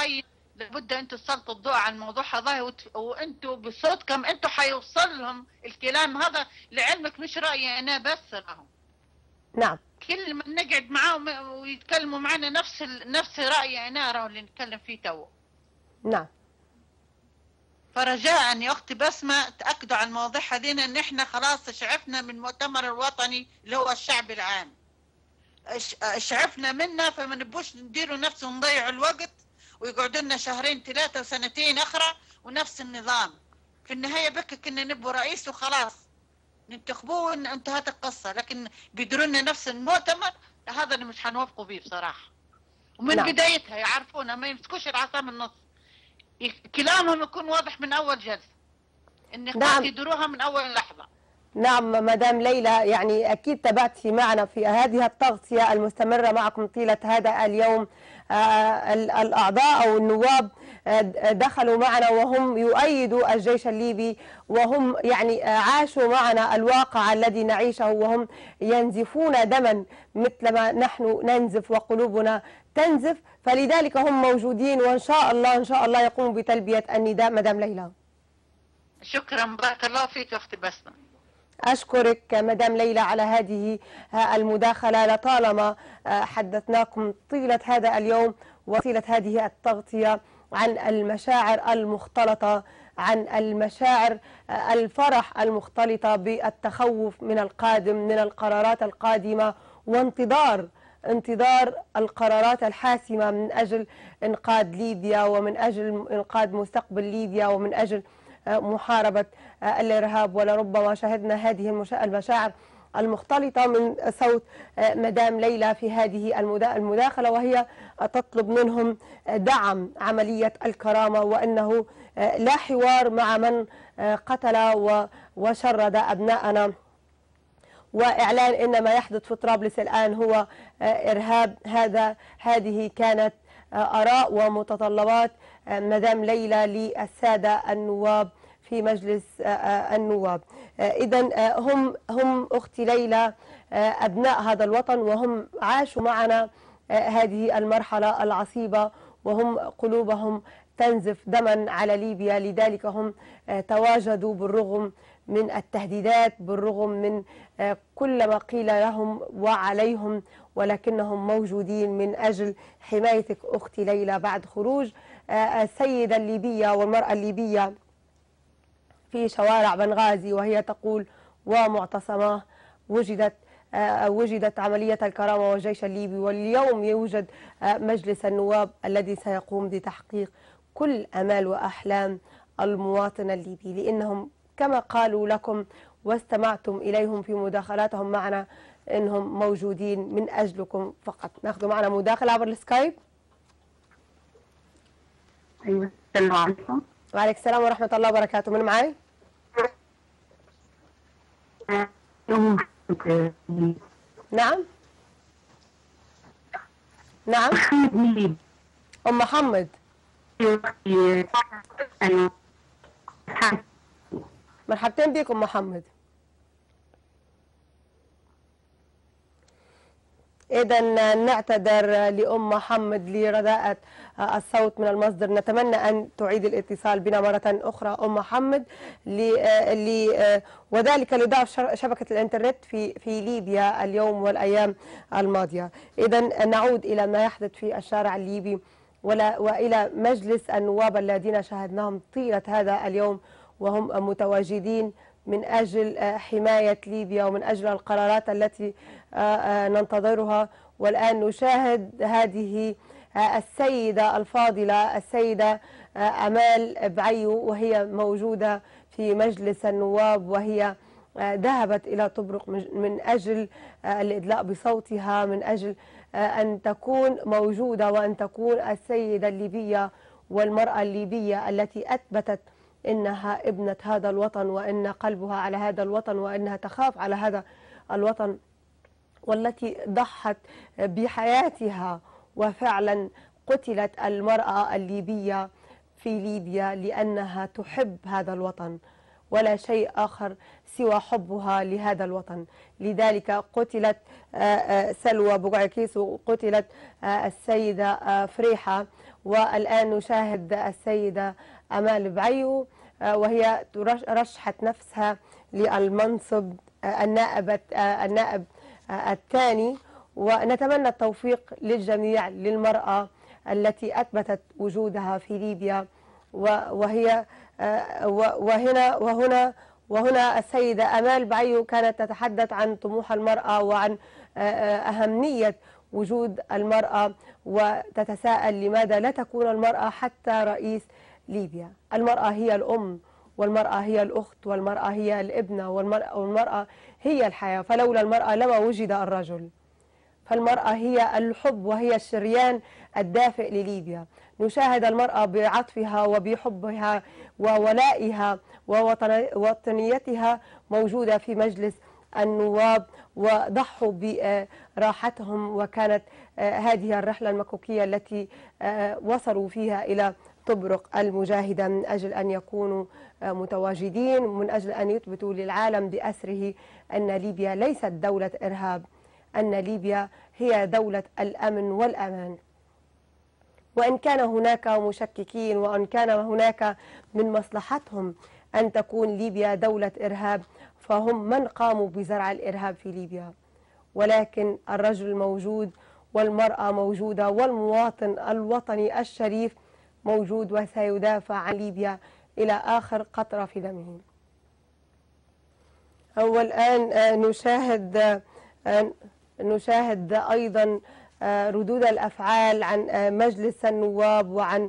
هاي لابد انتوا تسلطوا الضوء على الموضوع هذا، وانتوا بصوتكم انتوا حيوصل لهم الكلام هذا. لعلمك مش رأيي انا بس لهم، نعم. كل ما نقعد معاهم ويتكلموا معنا نفس رأيي انا راهو اللي نتكلم فيه تو. نعم. فرجاء يا اختي بسمة تأكدوا على المواضيع هذينا، ان احنا خلاص شعفنا من المؤتمر الوطني اللي هو الشعب العام، شعفنا منه، فما نبوش نديروا نفس ونضيعوا الوقت ويقعدوا لنا شهرين 3 وسنتين اخرى ونفس النظام. في النهايه بك كنا نبوا رئيس وخلاص ننتخبوه وانتهت القصه، لكن بيديروا لنا نفس المؤتمر هذا اللي مش حنوافقوا بيه بصراحه. ومن نعم. بدايتها يعرفونا، ما يمسكوش العصا من النص، كلامهم يكون واضح من اول جلسه، النقاط يديروها من اول لحظه. نعم مدام ليلى، يعني أكيد تابعتي معنا في هذه التغطية المستمرة معكم طيلة هذا اليوم. الأعضاء أو النواب دخلوا معنا وهم يؤيدوا الجيش الليبي، وهم يعني عاشوا معنا الواقع الذي نعيشه، وهم ينزفون دما مثلما نحن ننزف وقلوبنا تنزف، فلذلك هم موجودين، وإن شاء الله يقوموا بتلبية النداء. مدام ليلى شكرا، بارك الله فيك أختي بسمة. أشكرك مدام ليلى على هذه المداخلة. لطالما حدثناكم طيلة هذا اليوم وطيلة هذه التغطية عن المشاعر المختلطة، عن المشاعر الفرح المختلطة بالتخوف من القادم، من القرارات القادمة، وانتظار القرارات الحاسمة من أجل إنقاذ ليبيا، ومن أجل إنقاذ مستقبل ليبيا، ومن أجل محاربة الإرهاب. ولربما شاهدنا هذه المشاعر المختلطة من صوت مدام ليلى في هذه المداخلة، وهي تطلب منهم دعم عملية الكرامة، وأنه لا حوار مع من قتل وشرد أبناءنا، وإعلان إن ما يحدث في طرابلس الآن هو إرهاب. هذه كانت آراء ومتطلبات مدام ليلى للسادة النواب في مجلس النواب. إذن هم أختي ليلى أبناء هذا الوطن، وهم عاشوا معنا هذه المرحلة العصيبة، وهم قلوبهم تنزف دما على ليبيا. لذلك هم تواجدوا بالرغم من التهديدات، بالرغم من كل ما قيل لهم وعليهم، ولكنهم موجودين من أجل حمايتك أختي ليلى. بعد خروج السيدة الليبية والمرأة الليبية في شوارع بنغازي وهي تقول ومعتصماه، وجدت عملية الكرامة والجيش الليبي، واليوم يوجد مجلس النواب الذي سيقوم بتحقيق كل أمال وأحلام المواطن الليبي، لأنهم كما قالوا لكم واستمعتم إليهم في مداخلاتهم معنا إنهم موجودين من أجلكم فقط. ناخذ معنا مداخلة عبر السكايب. أيوة، السلام عليكم. وعليكم السلام ورحمة الله وبركاته. من معي؟ نعم نعم أم محمد. مرحبتين بك أم محمد. إذا نعتذر لأم محمد لرداءة الصوت من المصدر، نتمنى أن تعيد الاتصال بنا مرة أخرى أم محمد، وذلك لضعف شبكة الإنترنت في ليبيا اليوم والأيام الماضية. إذا نعود إلى ما يحدث في الشارع الليبي وإلى مجلس النواب الذين شاهدناهم طيلة هذا اليوم، وهم متواجدين من أجل حماية ليبيا ومن أجل القرارات التي ننتظرها. والآن نشاهد هذه السيدة الفاضلة السيدة أمال بعيو، وهي موجودة في مجلس النواب، وهي ذهبت إلى طبرق من أجل الإدلاء بصوتها، من أجل أن تكون موجودة وأن تكون السيدة الليبية والمرأة الليبية التي أثبتت إنها ابنة هذا الوطن، وإن قلبها على هذا الوطن، وإنها تخاف على هذا الوطن، والتي ضحت بحياتها. وفعلا قتلت المرأة الليبية في ليبيا لأنها تحب هذا الوطن، ولا شيء آخر سوى حبها لهذا الوطن. لذلك قتلت سلوى بقعكيس، وقتلت السيدة فريحة، والآن نشاهد السيدة أمال بعيو وهي رشحت نفسها للمنصب النائب الثاني. ونتمنى التوفيق للجميع، للمرأة التي أثبتت وجودها في ليبيا. وهي وهنا السيدة أمال بعيو كانت تتحدث عن طموح المرأة وعن أهمية وجود المرأة، وتتساءل لماذا لا تكون المرأة حتى رئيس ليبيا. المرأة هي الأم، والمرأة هي الأخت، والمرأة هي الابنة، والمرأة هي الحياة. فلولا المرأة لما وجد الرجل. فالمرأة هي الحب وهي الشريان الدافئ لليبيا. نشاهد المرأة بعطفها وبحبها وولائها ووطنيتها موجودة في مجلس النواب، وضحوا براحتهم. وكانت هذه الرحلة المكوكية التي وصلوا فيها إلى طبرق المجاهدة من أجل أن يكونوا متواجدين، من أجل أن يثبتوا للعالم بأسره أن ليبيا ليست دولة إرهاب، أن ليبيا هي دولة الأمن والأمان. وإن كان هناك مشككين، وإن كان هناك من مصلحتهم أن تكون ليبيا دولة إرهاب، فهم من قاموا بزرع الإرهاب في ليبيا. ولكن الرجل موجود، والمرأة موجودة، والمواطن الوطني الشريف موجود، وسيدافع عن ليبيا إلى آخر قطرة في دمه. والآن نشاهد أيضا ردود الأفعال عن مجلس النواب، وعن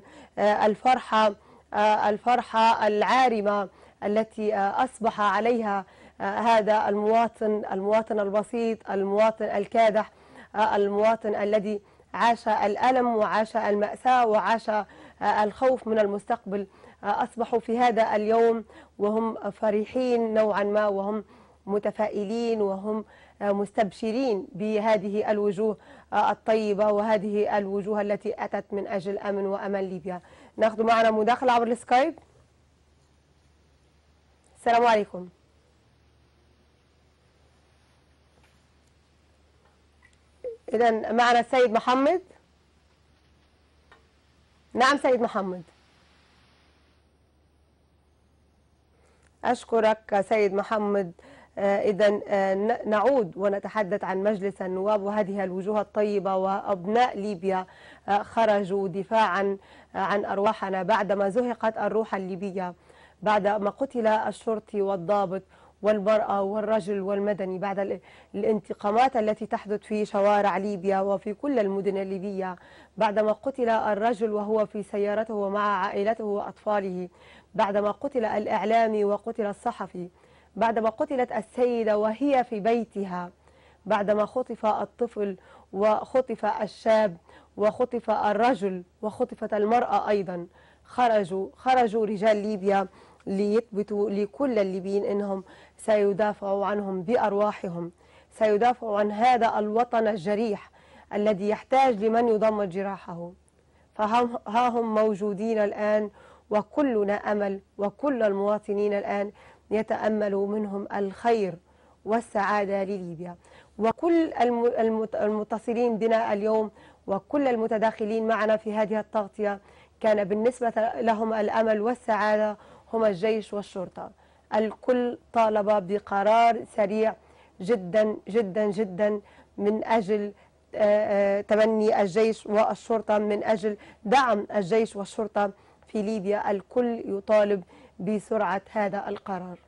الفرحة العارمة التي أصبح عليها هذا المواطن البسيط، المواطن الكادح، المواطن الذي عاش الألم وعاش المأساة وعاش الخوف من المستقبل. أصبحوا في هذا اليوم وهم فرحين نوعا ما، وهم متفائلين، وهم مستبشرين بهذه الوجوه الطيبة وهذه الوجوه التي أتت من أجل أمن وأمان ليبيا. ناخذ معنا مداخلة عبر السكايب. السلام عليكم. إذا معنا السيد محمد. نعم سيد محمد. أشكرك سيد محمد. إذا نعود ونتحدث عن مجلس النواب وهذه الوجوه الطيبة، وأبناء ليبيا خرجوا دفاعا عن أرواحنا بعدما زهقت الروح الليبية، بعدما قتل الشرطي والضابط والمرأة والرجل والمدني، بعد الانتقامات التي تحدث في شوارع ليبيا وفي كل المدن الليبية، بعدما قتل الرجل وهو في سيارته ومع عائلته وأطفاله، بعدما قتل الإعلامي وقتل الصحفي، بعدما قتلت السيدة وهي في بيتها، بعدما خطف الطفل وخطف الشاب وخطف الرجل وخطفت المرأة أيضا. خرجوا رجال ليبيا ليثبتوا لكل الليبيين أنهم سيدافعوا عنهم بأرواحهم، سيدافعوا عن هذا الوطن الجريح الذي يحتاج لمن يضمد جراحه. فها هم موجودين الآن، وكلنا أمل، وكل المواطنين الآن يتأملوا منهم الخير والسعادة لليبيا. وكل المتصلين بنا اليوم وكل المتداخلين معنا في هذه التغطية كان بالنسبة لهم الأمل والسعادة هم الجيش والشرطة. الكل طالب بقرار سريع جدا جدا جدا من أجل تبني الجيش والشرطة، من أجل دعم الجيش والشرطة في ليبيا. الكل يطالب بسرعة هذا القرار.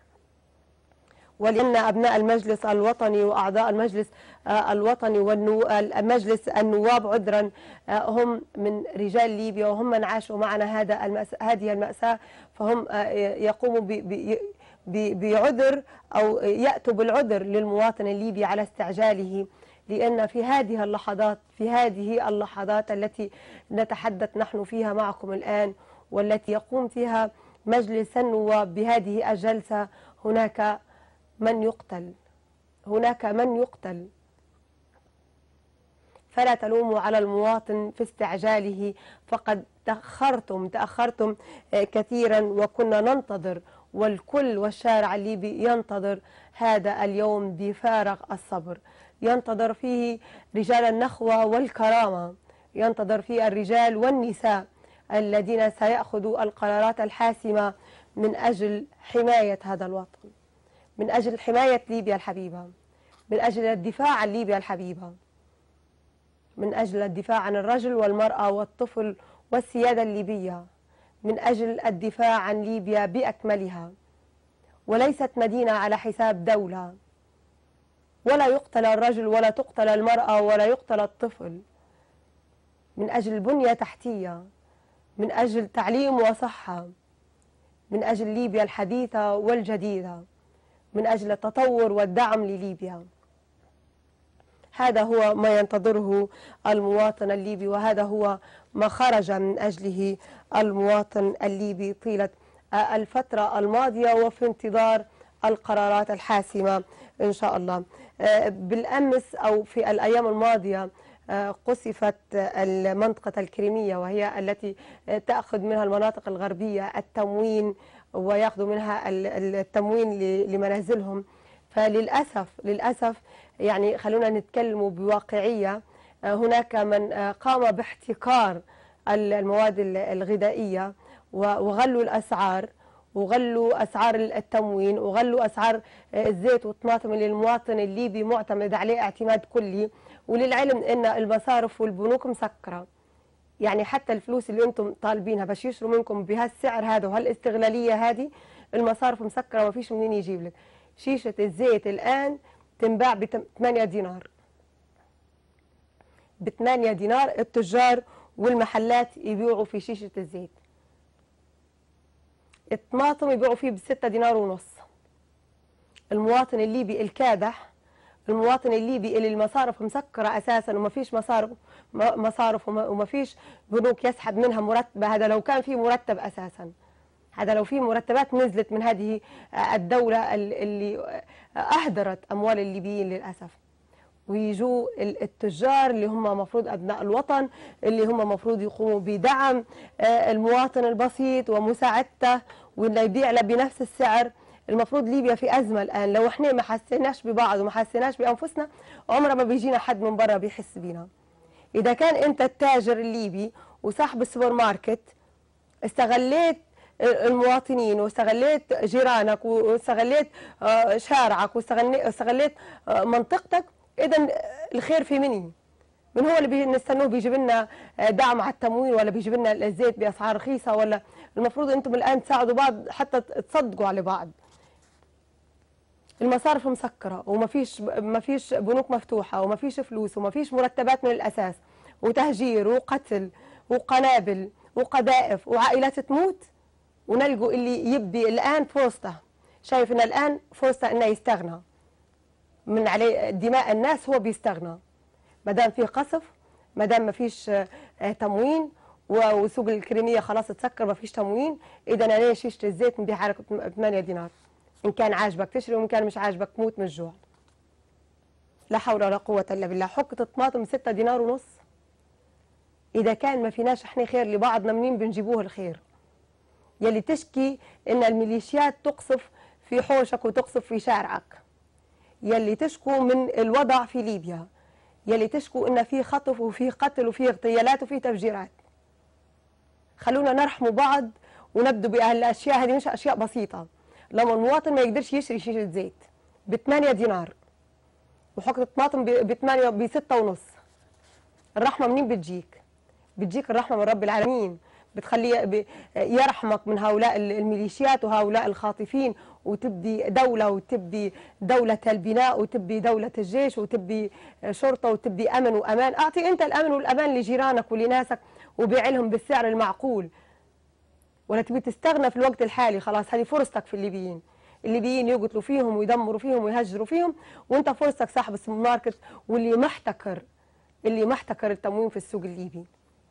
ولأن أبناء المجلس الوطني وأعضاء المجلس الوطني والمجلس النواب عذرا هم من رجال ليبيا وهم من عاشوا معنا هذه المأساة، فهم يقوموا بعذر أو يأتوا بالعذر للمواطن الليبي على استعجاله، لأن في هذه اللحظات التي نتحدث نحن فيها معكم الآن والتي يقوم فيها مجلس النواب بهذه الجلسة هناك من يقتل. فلا تلوموا على المواطن في استعجاله، فقد تأخرتم كثيرا، وكنا ننتظر والكل والشارع الليبي ينتظر هذا اليوم بفارغ الصبر، ينتظر فيه رجال النخوة والكرامة، ينتظر فيه الرجال والنساء الذين سيأخذوا القرارات الحاسمة من أجل حماية هذا الوطن، من أجل حماية ليبيا الحبيبة، من أجل الدفاع عن ليبيا الحبيبة، من أجل الدفاع عن الرجل والمرأة والطفل والسيادة الليبية، من أجل الدفاع عن ليبيا بأكملها، وليست مدينة على حساب دولة، ولا يقتل الرجل ولا تقتل المرأة ولا يقتل الطفل، من أجل بنية تحتية، من أجل تعليم وصحة، من أجل ليبيا الحديثة والجديدة، من أجل التطور والدعم لليبيا. هذا هو ما ينتظره المواطن الليبي، وهذا هو ما خرج من أجله المواطن الليبي طيلة الفترة الماضية وفي انتظار القرارات الحاسمة إن شاء الله. بالأمس أو في الأيام الماضية قصفت المنطقة الكريمية، وهي التي تأخذ منها المناطق الغربية التموين ويأخذوا منها التموين لمنازلهم. فللأسف يعني خلونا نتكلم بواقعية، هناك من قام باحتكار المواد الغذائية وغلوا الأسعار، وغلوا أسعار التموين، وغلوا أسعار الزيت والطماطم اللي المواطن الليبي معتمد عليه اعتماد كلي. وللعلم أن المصارف والبنوك مسكرة، يعني حتى الفلوس اللي أنتم طالبينها باش يشروا منكم بهالسعر هذا وهالاستغلالية هذه، المصارف مسكرة ما فيش منين يجيب لك. شيشة الزيت الآن تنباع ب8 دينار، ب8 دينار التجار والمحلات يبيعوا في شيشة الزيت. الطماطم يبيعوا فيه ب6 دينار ونص. المواطن الليبي الكادح، المواطن الليبي اللي المصارف مسكرة أساسا وما فيش مصارف وما فيش بنوك يسحب منها مرتب، هذا لو كان في مرتب أساسا، هذا لو في مرتبات نزلت من هذه الدولة اللي أهدرت أموال الليبيين للأسف. ويجوا التجار اللي هم مفروض أبناء الوطن، اللي هم مفروض يقوموا بدعم المواطن البسيط ومساعدته وإنه يبيع له بنفس السعر. المفروض ليبيا في أزمة الآن، لو احنا ما حسيناش ببعض وما حسيناش بأنفسنا عمره ما بيجينا حد من برا بيحس بينا. إذا كان أنت التاجر الليبي وصاحب السوبر ماركت استغليت المواطنين واستغليت جيرانك واستغليت شارعك واستغليت منطقتك، إذا الخير في مني؟ من هو اللي نستنوه بيجيب لنا دعم على التموين ولا بيجيب لنا الزيت بأسعار رخيصة؟ ولا المفروض أنتم الآن تساعدوا بعض حتى تصدقوا على بعض. المصارف مسكرة وما فيش بنوك مفتوحة وما فيش فلوس وما فيش مرتبات من الأساس، وتهجير وقتل وقنابل وقذائف وعائلات تموت، ونلقوا اللي يبدي الآن فرصته، شايف إن الآن فرصته إنه يستغنى من عليه دماء الناس، هو بيستغنى ما دام في قصف، ما دام ما فيش تموين وسوق الكريمية خلاص تسكر ما فيش تموين. إذا أنا ليش شيشة الزيت نبيعها لك ب8 دينار؟ إن كان عاجبك تشتري وإن كان مش عاجبك تموت من الجوع. لا حول ولا قوة إلا بالله. حقة الطماطم 6 دينار ونص. إذا كان ما فيناش إحنا خير لبعضنا منين بنجيبوه الخير؟ يلي تشكي إن الميليشيات تقصف في حوشك وتقصف في شارعك، يلي تشكو من الوضع في ليبيا، يلي تشكو إن في خطف وفي قتل وفي اغتيالات وفي تفجيرات. خلونا نرحموا بعض ونبدو بهالأشياء هذه، مش أشياء بسيطة. لما المواطن ما يقدرش يشتري شيشة زيت ب8 دينار وحقة الطماطم ب6 ونص، الرحمة منين بتجيك؟ بتجيك الرحمة من رب العالمين، بتخليه يرحمك من هؤلاء الميليشيات وهؤلاء الخاطفين، وتبدي دولة، وتبدي دولة البناء، وتبدي دولة الجيش، وتبدي شرطة، وتبدي أمن وأمان. أعطي أنت الأمن والأمان لجيرانك ولناسك وبيع لهم بالسعر المعقول، ولا تبي تستغنى في الوقت الحالي؟ خلاص هذه فرصتك في الليبيين. الليبيين يقتلوا فيهم ويدمروا فيهم ويهجروا فيهم، وانت فرصتك صاحب السوبر ماركت واللي محتكر التموين في السوق الليبي.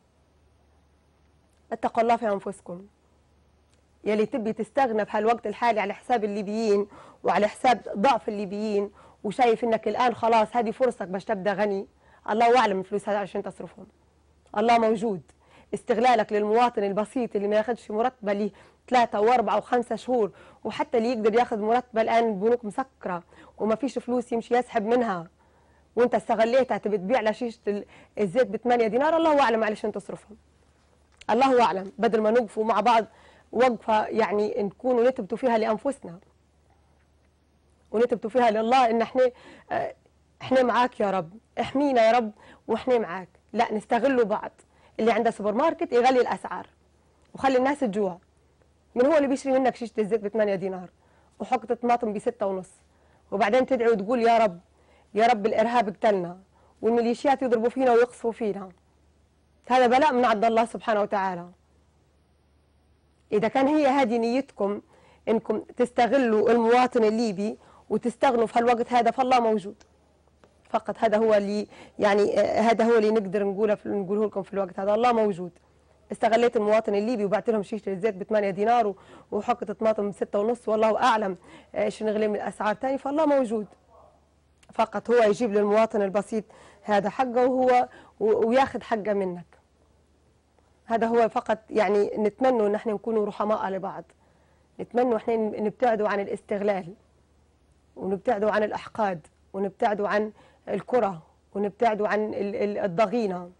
اتقوا الله في انفسكم. يلي تبي تستغنى في هالوقت الحالي على حساب الليبيين وعلى حساب ضعف الليبيين، وشايف انك الان خلاص هذه فرصتك باش تبدا غني، الله اعلم الفلوس هذه عشان تصرفهم. الله موجود، استغلالك للمواطن البسيط اللي ما ياخدش مرتبه ليه 3 و4 و5 شهور، وحتى اللي يقدر ياخذ مرتبه الان البنوك مسكره وما فيش فلوس يمشي يسحب منها، وانت استغليتها تبي تبيع لشيشه الزيت ب 8 دينار، الله اعلم علشان تصرفهم. الله اعلم، بدل ما نوقفوا مع بعض وقفه يعني نكونوا نثبتوا فيها لانفسنا ونثبتوا فيها لله ان احنا معاك يا رب، احمينا يا رب واحنا معاك. لا نستغلوا بعض، اللي عنده سوبر ماركت يغلي الاسعار وخلي الناس تجوع. من هو اللي بيشتري منك شيشه الزيت ب 8 دينار وحقة طماطم ب 6.5، وبعدين تدعي وتقول يا رب يا رب الارهاب اقتلنا والميليشيات يضربوا فينا ويقصفوا فينا. هذا بلاء من عند الله سبحانه وتعالى. اذا كان هي هذه نيتكم انكم تستغلوا المواطن الليبي وتستغنوا في هالوقت هذا، فالله موجود فقط. هذا هو اللي يعني هذا هو اللي نقدر نقوله لكم في الوقت هذا، الله موجود. استغليت المواطن الليبي وبعت لهم شيشه الزيت ب 8 دينار وحقة طماطم ب 6.5، والله اعلم ايش نغلي من الاسعار ثاني، فالله موجود فقط. هو يجيب للمواطن البسيط هذا حقه وياخذ حقه منك. هذا هو فقط. يعني نتمنى ان احنا نكونوا رحماء لبعض، نتمنى احنا نبتعدوا عن الاستغلال ونبتعدوا عن الاحقاد ونبتعدوا عن الكره ونبتعدوا عن الضغينه.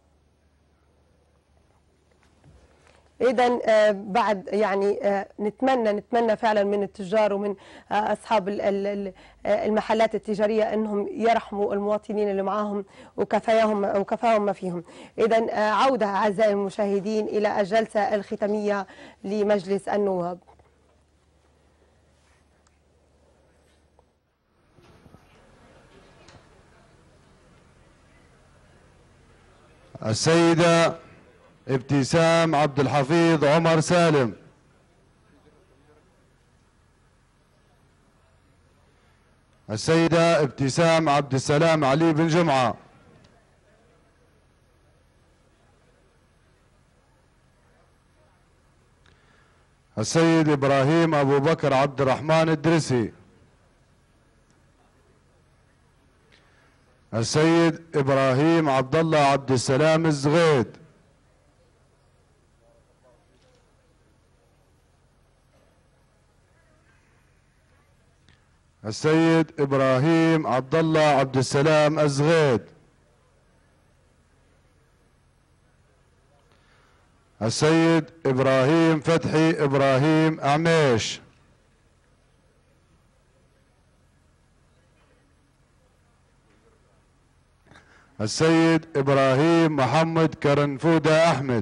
إذا بعد يعني نتمنى فعلا من التجار ومن أصحاب المحلات التجارية أنهم يرحموا المواطنين اللي معاهم وكفاهم ما فيهم. إذا عودة أعزائي المشاهدين إلى الجلسة الختامية لمجلس النواب. السيدة ابتسام عبد الحفيظ عمر سالم، السيدة ابتسام عبد السلام علي بن جمعة، السيد إبراهيم أبو بكر عبد الرحمن الدرسي، السيد إبراهيم عبد الله عبد السلام الزغيد، السيد إبراهيم عبد الله عبد السلام الزغيد، السيد إبراهيم فتحي إبراهيم أعميش، السيد إبراهيم محمد كرنفودة أحمد،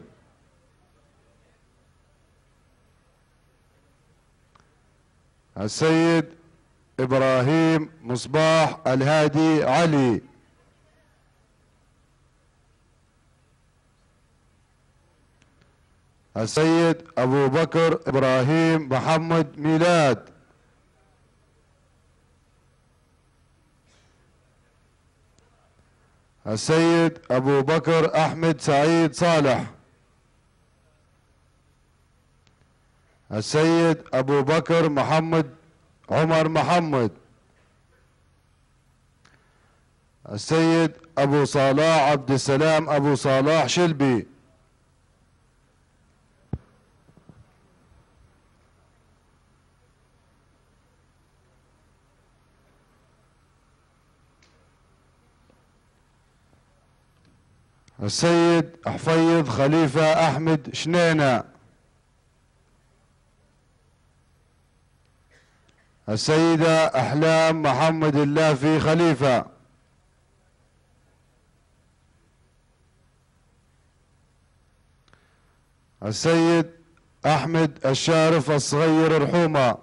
السيد إبراهيم مصباح الهادي علي، السيد أبو بكر إبراهيم محمد ميلاد، السيد أبو بكر أحمد سعيد صالح، السيد أبو بكر محمد عمر محمد، السيد أبو صلاح عبد السلام أبو صلاح شلبي، السيد حفيظ خليفة أحمد شنينة، السيدة أحلام محمد اللافي خليفة، السيد أحمد الشارف الصغير الحومة،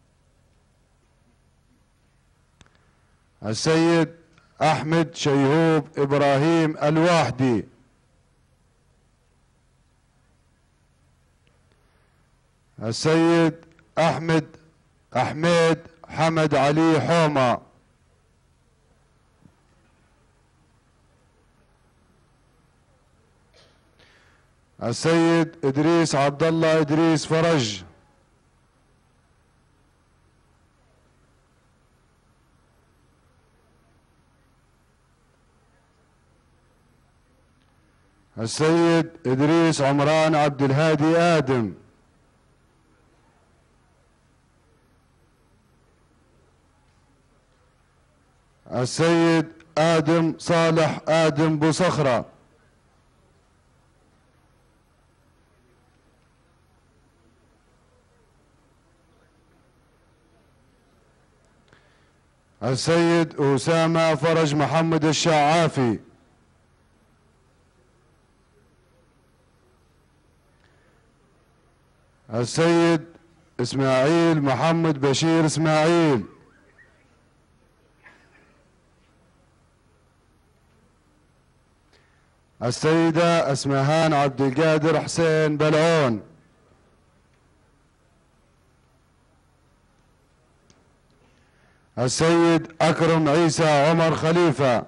السيد أحمد شيهوب إبراهيم الواحدي، السيد أحمد حمد علي حومة، السيد إدريس عبد الله إدريس فرج، السيد إدريس عمران عبد الهادي آدم. السيد آدم صالح آدم بوصخرة. السيد أسامة فرج محمد الشعافي. السيد إسماعيل محمد بشير إسماعيل. السيدة اسمهان عبد القادر حسين بلعون. السيد أكرم عيسى عمر خليفة.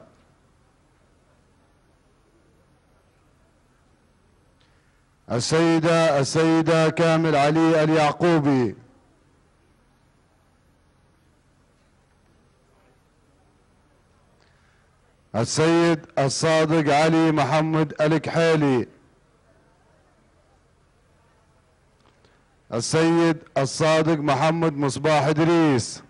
السيدة كامل علي اليعقوبي. السيد الصادق علي محمد الكحيلي. السيد الصادق محمد مصباح إدريس.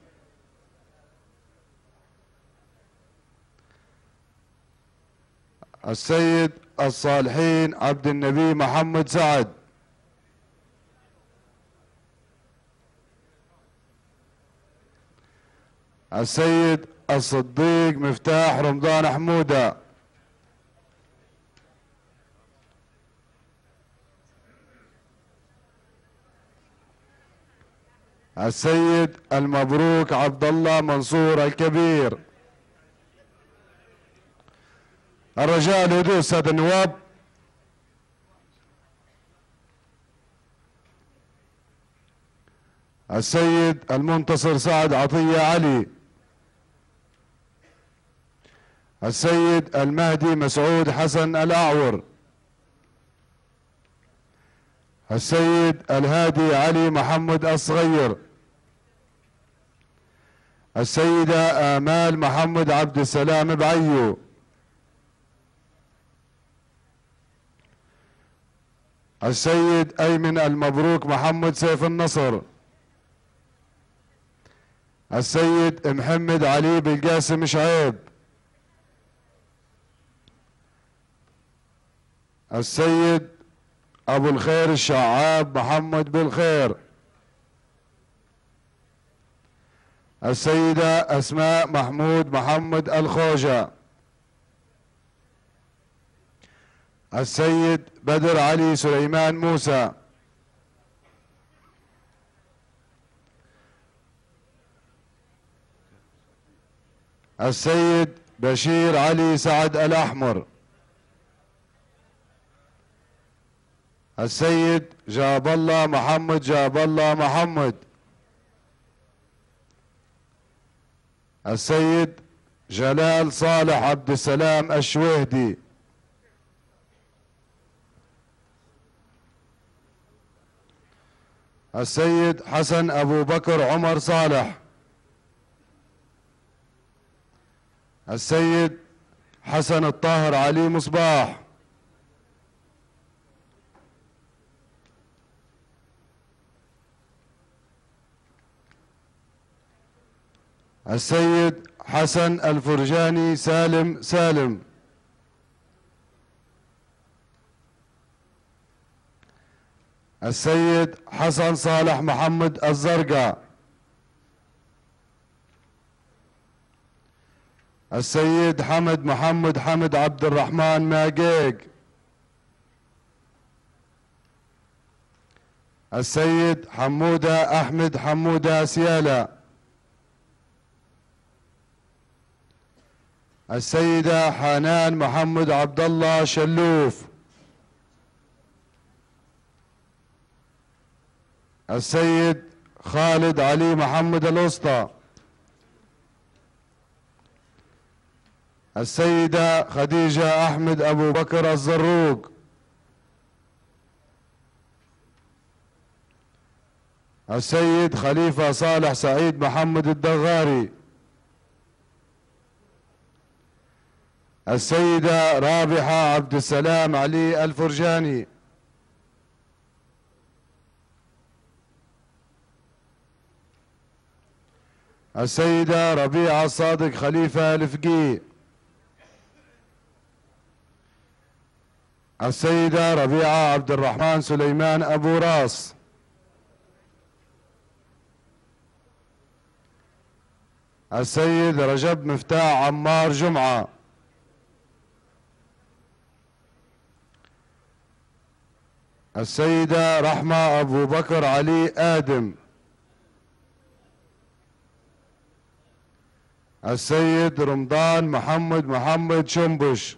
السيد الصالحين عبد النبي محمد سعد. السيد الصديق مفتاح رمضان حمودة. السيد المبروك عبد الله منصور الكبير. الرجاء الهدوء سادة النواب. السيد المنتصر سعد عطية علي. السيد المهدي مسعود حسن الأعور. السيد الهادي علي محمد الصغير. السيدة آمال محمد عبد السلام بعيو. السيد أيمن المبروك محمد سيف النصر. السيد محمد علي بالقاسم شعيب. السيد أبو الخير الشعاب محمد بالخير. السيدة أسماء محمود محمد الخوجة. السيد بدر علي سليمان موسى. السيد بشير علي سعد الأحمر. السيد جاب الله محمد جاب الله محمد. السيد جلال صالح عبد السلام الشويهدي. السيد حسن أبو بكر عمر صالح. السيد حسن الطاهر علي مصباح. السيد حسن الفرجاني سالم. السيد حسن صالح محمد الزرقاء. السيد حمد محمد حمد عبد الرحمن ماقيق. السيد حمودة أحمد حمودة سيالة. السيدة حنان محمد عبد الله شلوف. السيد خالد علي محمد الوسطى. السيدة خديجة أحمد أبو بكر الزروق. السيد خليفة صالح سعيد محمد الدغاري. السيدة رابحة عبد السلام علي الفرجاني، السيدة ربيعة صادق خليفة الفقي، السيدة ربيعة عبد الرحمن سليمان أبو راس، السيد رجب مفتاح عمار جمعة، السيدة رحمة أبو بكر علي آدم، السيد رمضان محمد شنبش،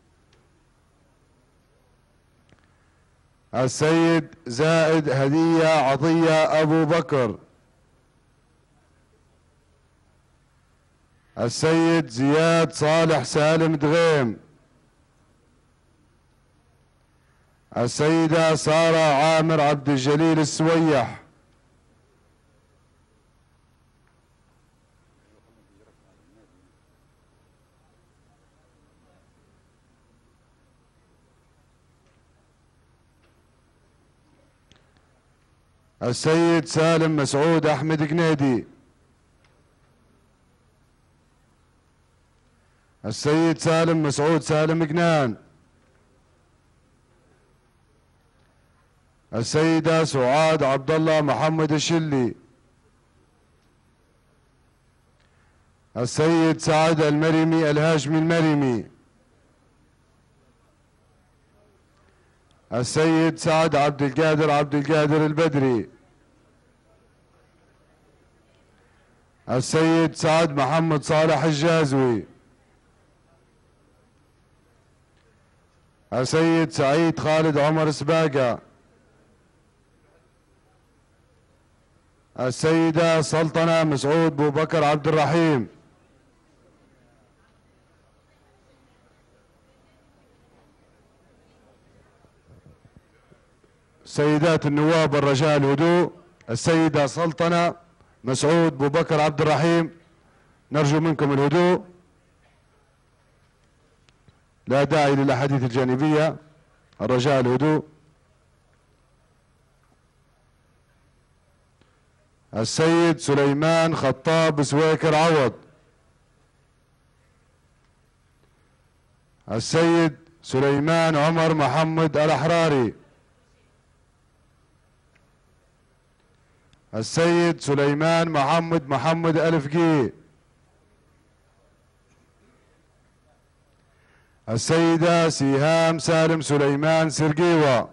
السيد زائد هدية عطية أبو بكر، السيد زياد صالح سالم دغيم، السيدة سارة عامر عبد الجليل السويح، السيد سالم مسعود أحمد قنيدي، السيد سالم مسعود سالم قنان، السيدة سعاد عبد الله محمد الشلي، السيد سعد المرمي الهاشمي المرمي، السيد سعد عبد القادر البدري، السيد سعد محمد صالح الجازوي، السيد سعيد خالد عمر سباقة، السيدة سلطنة مسعود بو بكر عبد الرحيم، سيدات النواب الرجاء الهدوء، السيدة سلطنة مسعود بو بكر عبد الرحيم، نرجو منكم الهدوء، لا داعي للأحاديث الجانبية، الرجاء الهدوء. السيد سليمان خطاب سويكر عوض، السيد سليمان عمر محمد الأحراري، السيد سليمان محمد الفقي، السيدة سيهام سالم سليمان سرقيوة،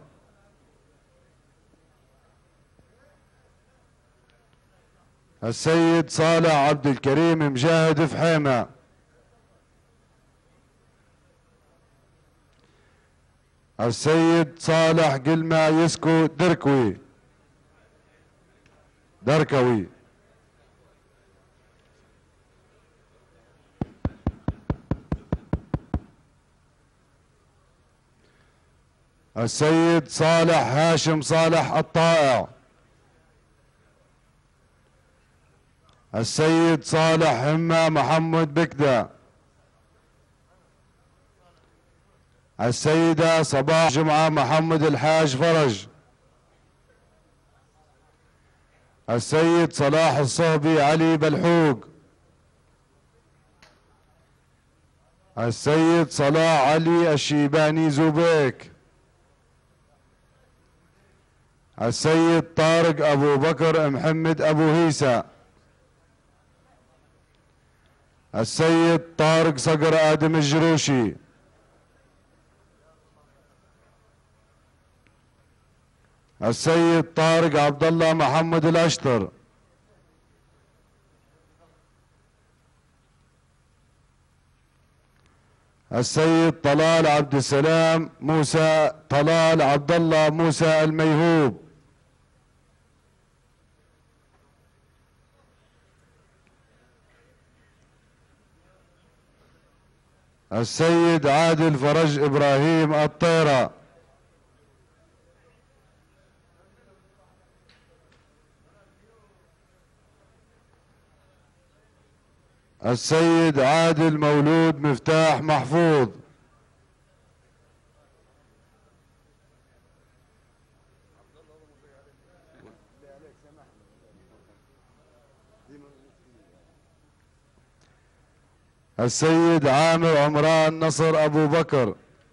السيد صالح عبد الكريم مجاهد فحيمة، السيد صالح قلمة يسكو دركوي، السيد صالح هاشم صالح الطائع، السيد صالح همة محمد بكدة، السيدة صباح جمعة محمد الحاج فرج، السيد صلاح الصهبي علي بلحوق، السيد صلاح علي الشيباني زوبيك، السيد طارق أبو بكر محمد أبو هيسا، السيد طارق صقر آدم الجروشي، السيد طارق عبد الله محمد الأشتر، السيد طلال عبد السلام موسى طلال عبد الله موسى الميهوب، السيد عادل فرج إبراهيم الطيرة، السيد عادل مولود مفتاح محفوظ. السيد عامر عمران نصر أبو بكر.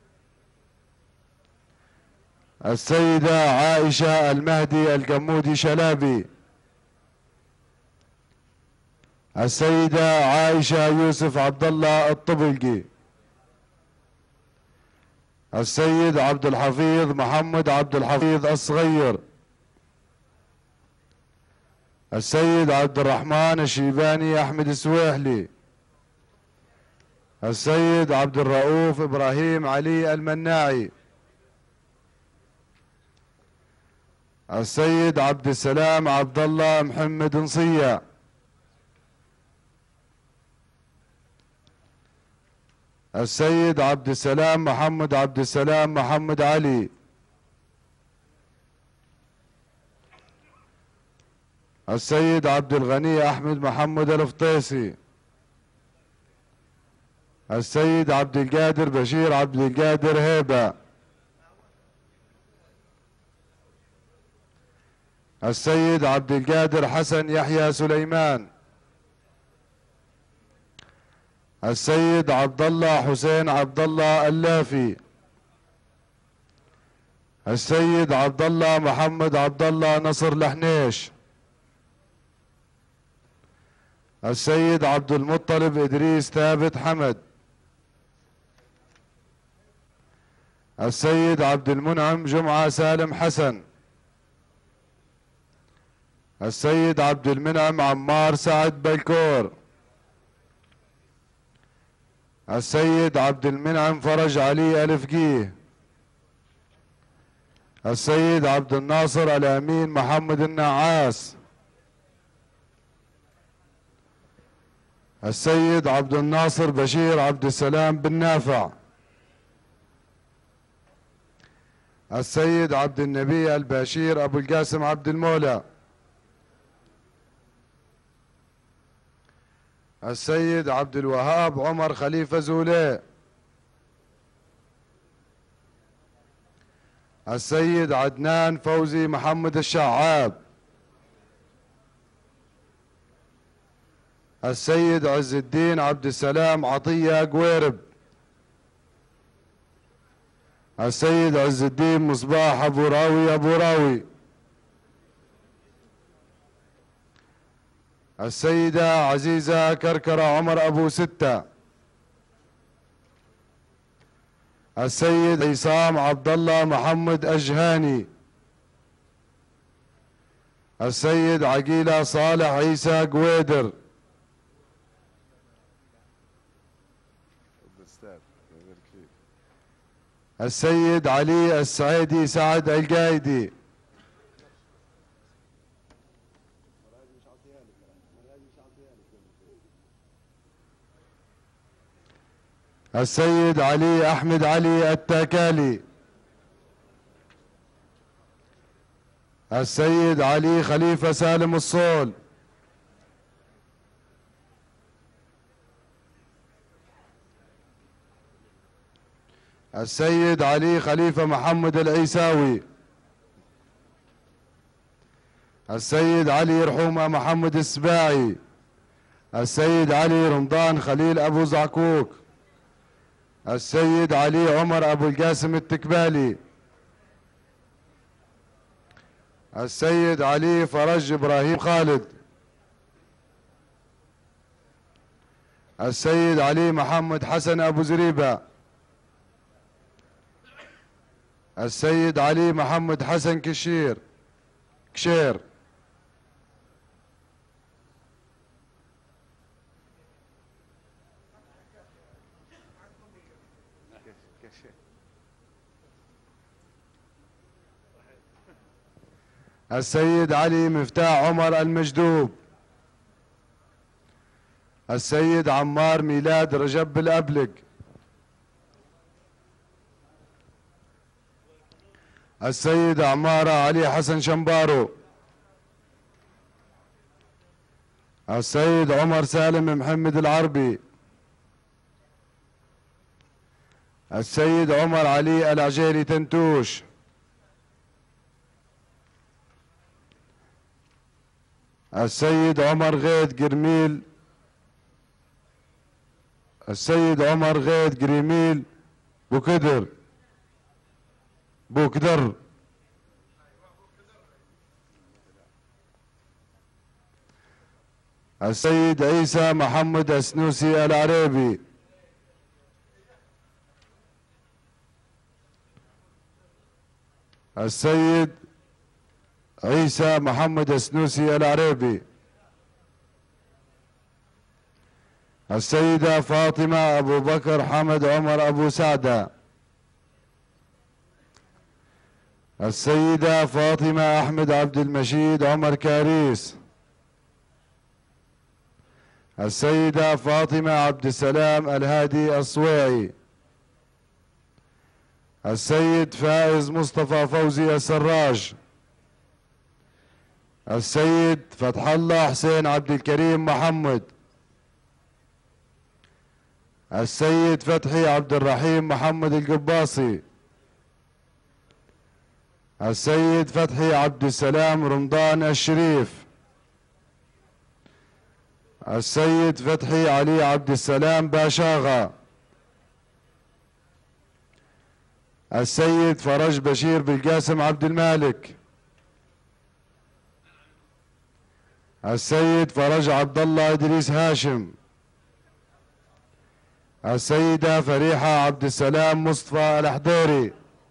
السيدة عائشة المهدي القمودي شلابي. السيدة عائشة يوسف عبد الله الطبلقي. السيد عبد الحفيظ محمد عبد الحفيظ الصغير. السيد عبد الرحمن الشيباني أحمد السويحلي. السيد عبد الرؤوف إبراهيم علي المناعي. السيد عبد السلام عبد الله محمد نصية. السيد عبد السلام محمد عبد السلام محمد علي. السيد عبد الغني أحمد محمد الفطيسي. السيد عبد القادر بشير عبد القادر هيبة. السيد عبد القادر حسن يحيى سليمان. السيد عبد الله حسين عبد الله اللافي. السيد عبد الله محمد عبد الله نصر لحنيش. السيد عبد المطلب إدريس ثابت حمد. السيد عبد المنعم جمعة سالم حسن. السيد عبد المنعم عمار سعد بلكور. السيد عبد المنعم فرج علي الفقيه. السيد عبد الناصر الأمين محمد النعاس. السيد عبد الناصر بشير عبد السلام بن نافع. السيد عبد النبي البشير أبو القاسم عبد المولى. السيد عبد الوهاب عمر خليفة زولي. السيد عدنان فوزي محمد الشعاب. السيد عز الدين عبد السلام عطية قويرب. السيد عز الدين مصباح أبو راوي أبو راوي. السيدة عزيزة كركرة عمر أبو ستة. السيد عصام عبد الله محمد أجهاني. السيد عقيلة صالح عيسى قويدر. السيد علي السعيدي سعد القايدي. السيد علي أحمد علي التاكالي. السيد علي خليفة سالم الصول. السيد علي خليفة محمد العيساوي. السيد علي رحومة محمد السباعي. السيد علي رمضان خليل أبو زعكوك. السيد علي عمر أبو القاسم التكبالي. السيد علي فرج إبراهيم خالد. السيد علي محمد حسن أبو زريبة. السيد علي محمد حسن كشير. السيد علي مفتاح عمر المجدوب. السيد عمار ميلاد رجب الأبلق. السيد عمارة علي حسن شمبارو. السيد عمر سالم محمد العربي. السيد عمر علي العجيلي تنتوش. السيد عمر غيد قرميل. السيد عمر غيد قريميل بوكدر. السيد عيسى محمد السنوسي العريبي. السيد عيسى محمد السنوسي العريبي. السيدة فاطمة أبو بكر حمد عمر أبو سعدة. السيدة فاطمة أحمد عبد المجيد عمر كاريس. السيدة فاطمة عبد السلام الهادي الصويعي. السيد فائز مصطفى فوزي السراج. السيد فتح الله حسين عبد الكريم محمد. السيد فتحي عبد الرحيم محمد القباصي. السيد فتحي عبد السلام رمضان الشريف. السيد فتحي علي عبد السلام باشاغا. السيد فرج بشير بالقاسم عبد المالك. السيد فرج عبد الله إدريس هاشم. السيدة فريحة عبد السلام مصطفى الحضيري.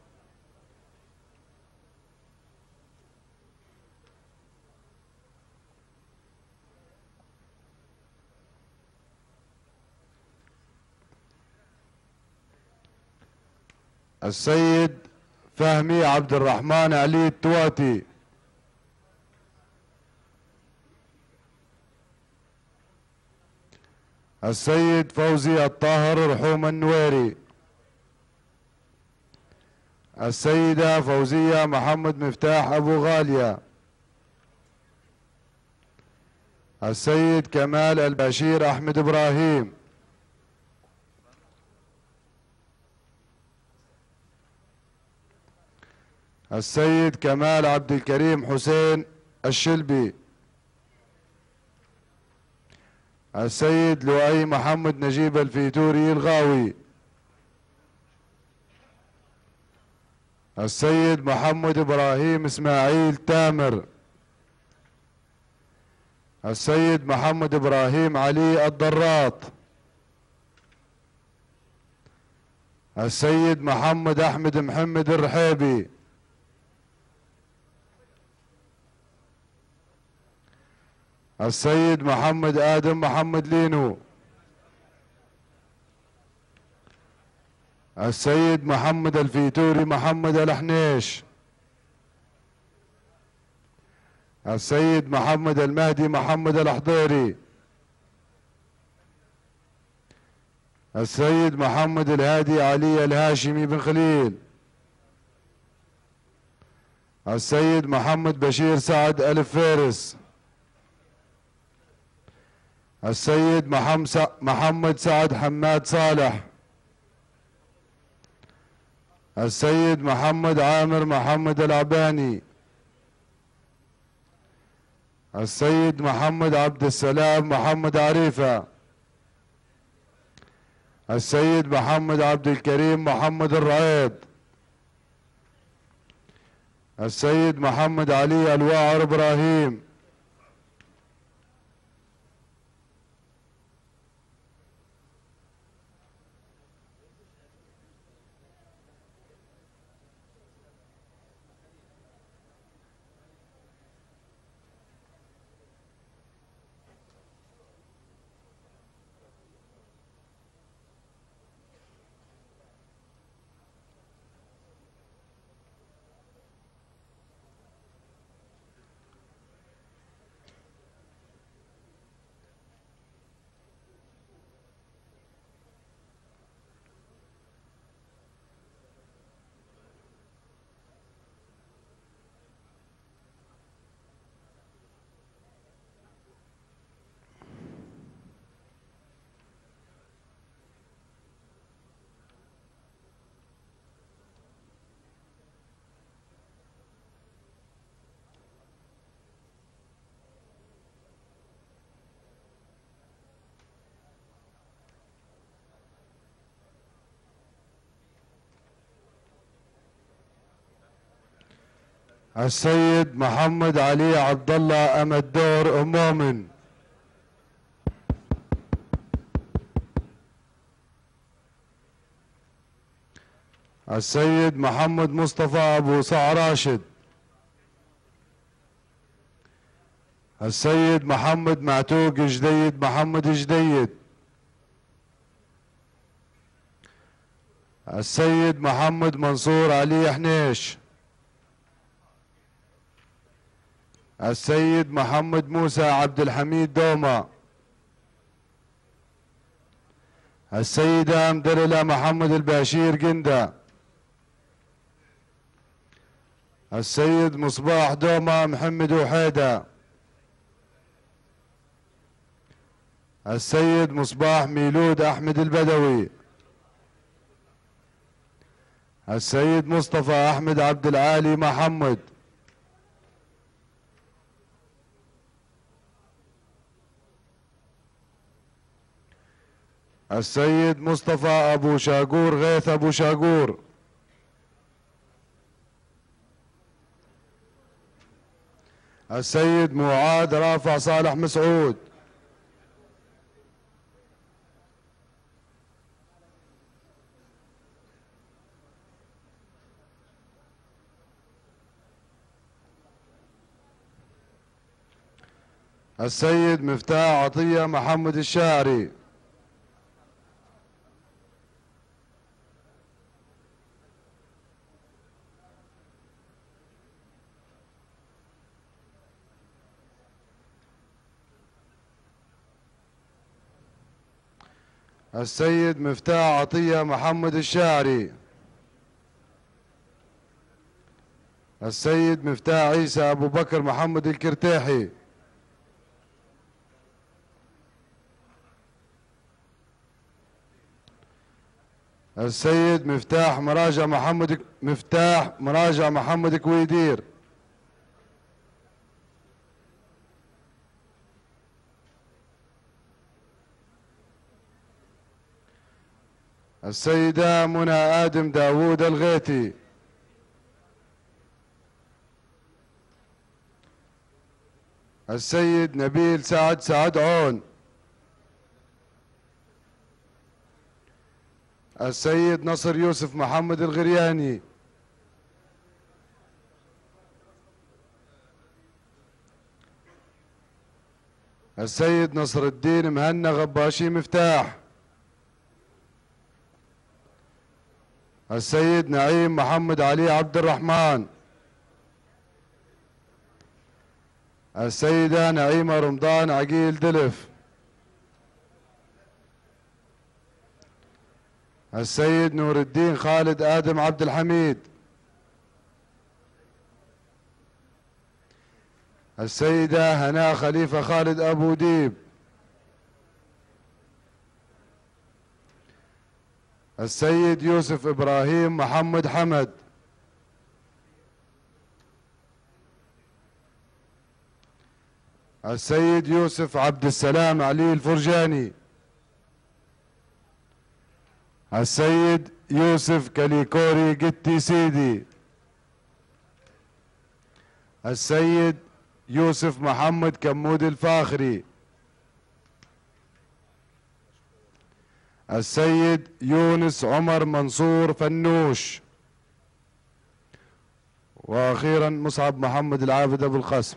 السيد فهمي عبد الرحمن علي التواتي. السيد فوزي الطاهر رحوم النويري. السيدة فوزية محمد مفتاح أبو غالية. السيد كمال البشير أحمد إبراهيم. السيد كمال عبد الكريم حسين الشلبي. السيد لؤي محمد نجيب الفيتوري الغاوي. السيد محمد إبراهيم إسماعيل تامر. السيد محمد إبراهيم علي الضراط. السيد محمد أحمد محمد الرحيبي. السيد محمد آدم محمد لينو. السيد محمد الفيتوري محمد الحنيش. السيد محمد المهدي محمد الحضيري. السيد محمد الهادي علي الهاشمي بن خليل. السيد محمد بشير سعد الفارس. السيد محمد سعد حماد صالح. السيد محمد عامر محمد العباني. السيد محمد عبد السلام محمد عريفة. السيد محمد عبد الكريم محمد الرعيد. السيد محمد علي الواعر إبراهيم. السيد محمد علي عبد الله أمدور أم مؤمن. السيد محمد مصطفى أبو صع راشد. السيد محمد معتوق جديد محمد جديد. السيد محمد منصور علي حنيش. السيد محمد موسى عبد الحميد دوما. السيدة مدللة محمد الباشير قندة. السيد مصباح دوما محمد وحيدة. السيد مصباح ميلود أحمد البدوي. السيد مصطفى أحمد عبد العالي محمد. السيد مصطفى أبو شاقور غيث أبو شاقور. السيد معاد رافع صالح مسعود. السيد مفتاح عطية محمد الشاعري. السيد مفتاح عطية محمد الشاعري. السيد مفتاح عيسى أبو بكر محمد الكرتاحي. السيد مفتاح مراجع محمد كويدير. السيدة منى آدم داوود الغيتي. السيد نبيل سعد عون. السيد نصر يوسف محمد الغرياني. السيد نصر الدين مهنا غباشي مفتاح. السيد نعيم محمد علي عبد الرحمن. السيدة نعيمة رمضان عقيل دلف. السيد نور الدين خالد آدم عبد الحميد. السيدة هناء خليفة خالد أبو ديب. السيد يوسف إبراهيم محمد حمد. السيد يوسف عبد السلام علي الفرجاني. السيد يوسف كليكوري قتي سيدي. السيد يوسف محمد كمود الفاخري. السيد يونس عمر منصور فنوش. واخيرا مصعب محمد العابد ابو القاسم.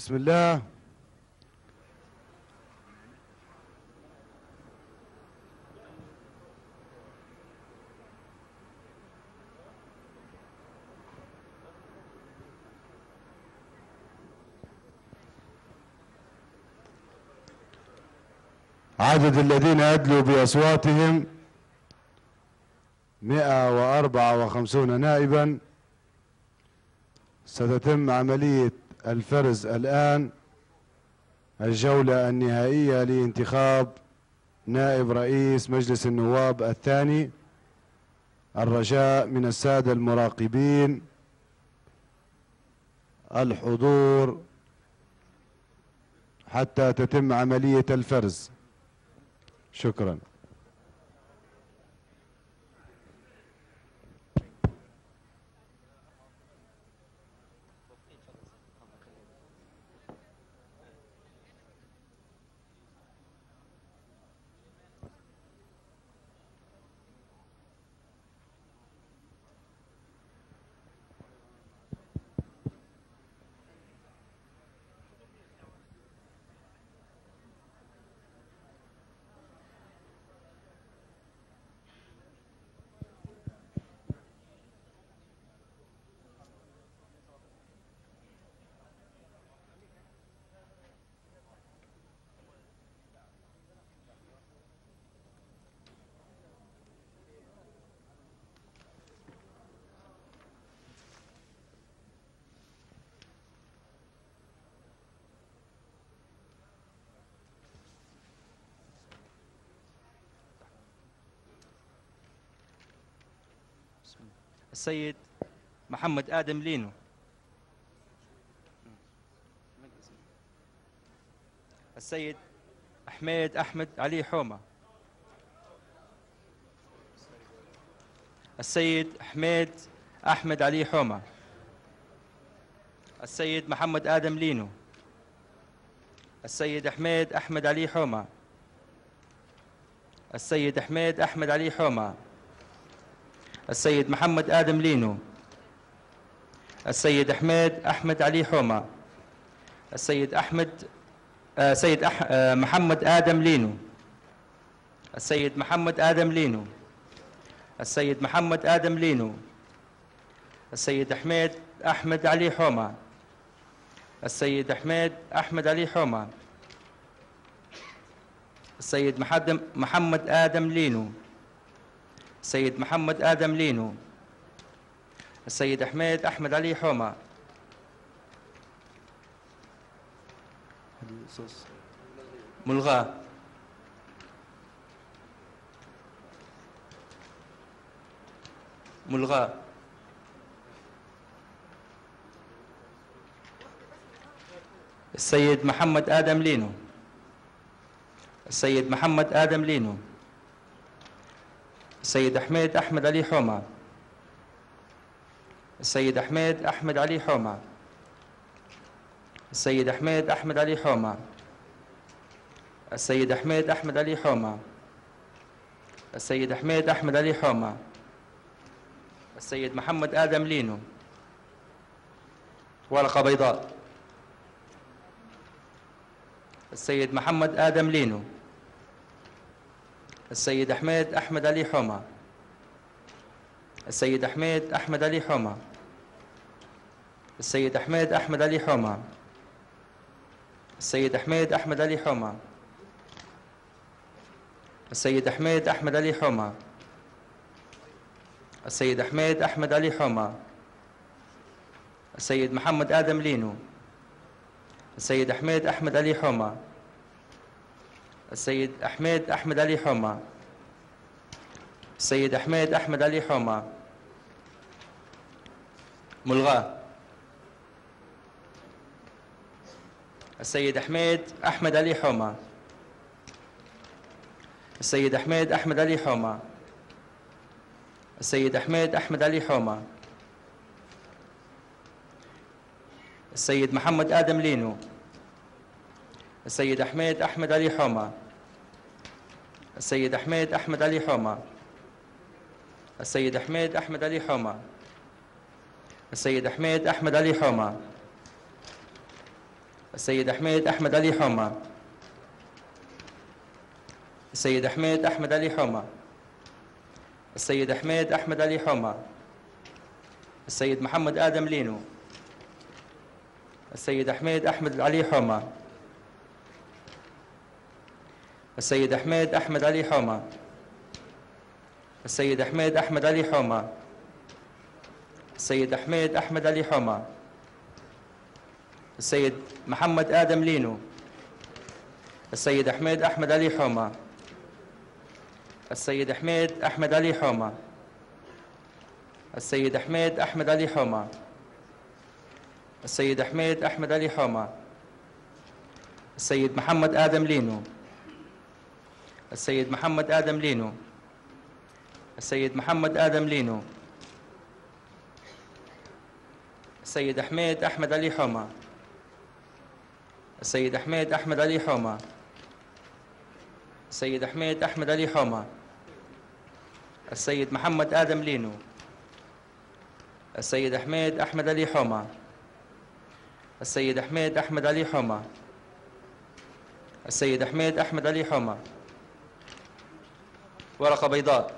بسم الله. عدد الذين أدلوا بأصواتهم 154 نائبا. ستتم عملية الفرز الآن، الجولة النهائية لانتخاب نائب رئيس مجلس النواب الثاني. الرجاء من السادة المراقبين الحضور حتى تتم عملية الفرز. شكرا. السيد محمد آدم لينو. السيد حميد أحمد علي حومة. السيد حميد أحمد علي حومة. السيد محمد آدم لينو. السيد حميد أحمد علي حومة. السيد حميد أحمد علي حومة. السيد محمد آدم لينو. السيد حميد أحمد علي حومة. السيد محمد آدم لينو. السيد محمد آدم لينو. السيد محمد آدم لينو. السيد حميد أحمد علي حومة. السيد حميد أحمد علي حومة. السيد محمد آدم لينو. السيد محمد آدم لينو. السيد حميد أحمد علي حومة. ملغاة. ملغاة. السيد محمد آدم لينو. السيد محمد آدم لينو. السيد حميد أحمد علي حومة. السيد حميد أحمد علي حومة. السيد حميد أحمد علي حومة. السيد حميد أحمد علي حومة. السيد حميد أحمد علي حومة. السيد محمد آدم لينو. ورقة بيضاء. السيد محمد آدم لينو. السيد حميد أحمد علي حومة. السيد حميد أحمد علي حومة. السيد حميد أحمد علي حومة. السيد حميد أحمد علي حومة. السيد حميد أحمد علي حومة. السيد حميد أحمد علي حومة. السيد محمد آدم لينو. السيد حميد أحمد علي حومة. السيد حميد أحمد علي حومة. السيد حميد أحمد علي حومة. ملغاة. السيد حميد أحمد علي حومة. السيد حميد أحمد علي حومة. السيد حميد أحمد علي حومة. السيد محمد آدم لينو. السيد حميد أحمد علي حومة. السيد حميد أحمد علي حومة. السيد حميد أحمد علي حومة. السيد حميد أحمد علي حومة. السيد حميد أحمد علي حومة. السيد حميد أحمد علي حومة. السيد حميد أحمد علي حومة. السيد محمد آدم لينو. السيد حميد أحمد علي حومة. السيد حميد أحمد علي حومة. السيد حميد أحمد علي حومة. السيد حميد أحمد علي حومة. السيد محمد آدم لينو. السيد حميد أحمد علي حومة. السيد حميد أحمد علي حومة. السيد حميد أحمد علي حومة. السيد حميد أحمد علي حومة. السيد محمد آدم لينو. السيد محمد آدم لينو. السيد محمد آدم لينو. السيد حميد أحمد علي حومة. السيد حميد أحمد علي حومة. السيد حميد أحمد علي حومة. السيد محمد آدم لينو. السيد حميد أحمد علي حومة. السيد حميد أحمد علي حومة. السيد حميد أحمد علي حومة. ورقة بيضاء.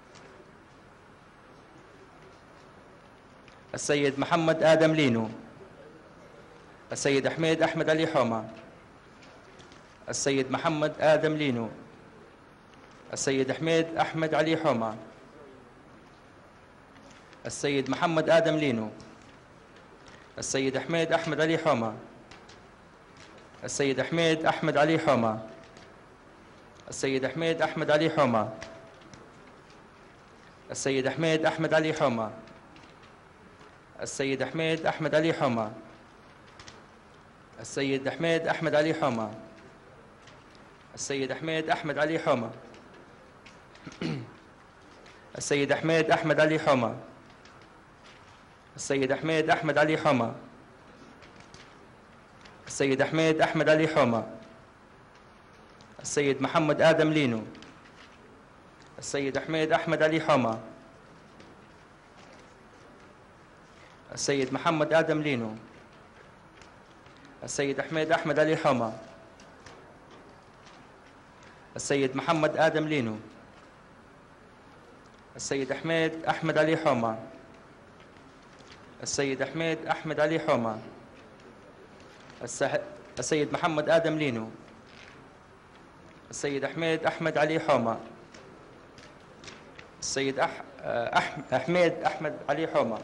السيد محمد آدم لينو. السيد حميد أحمد علي حومة. السيد محمد آدم لينو. السيد حميد أحمد علي حومة. السيد محمد آدم لينو. السيد حميد أحمد علي حومة. السيد حميد أحمد علي حومة. السيد حميد أحمد علي حومة. السيد حميد أحمد علي حومة. السيد حميد أحمد علي حومة. السيد حميد أحمد علي حومة. السيد حميد أحمد علي حومة. السيد حميد أحمد علي حومة. السيد حميد أحمد علي حومة. السيد حميد أحمد علي حومة. السيد محمد آدم لينو. السيد حميد أحمد علي حومة. السيد محمد آدم لينو. السيد حميد أحمد علي حومة. السيد محمد آدم لينو. السيد حميد أحمد علي حومة. السيد حميد أحمد علي حومة. السيد محمد آدم لينو. السيد حميد أحمد علي حومة. السيد حميد أحمد علي حومة.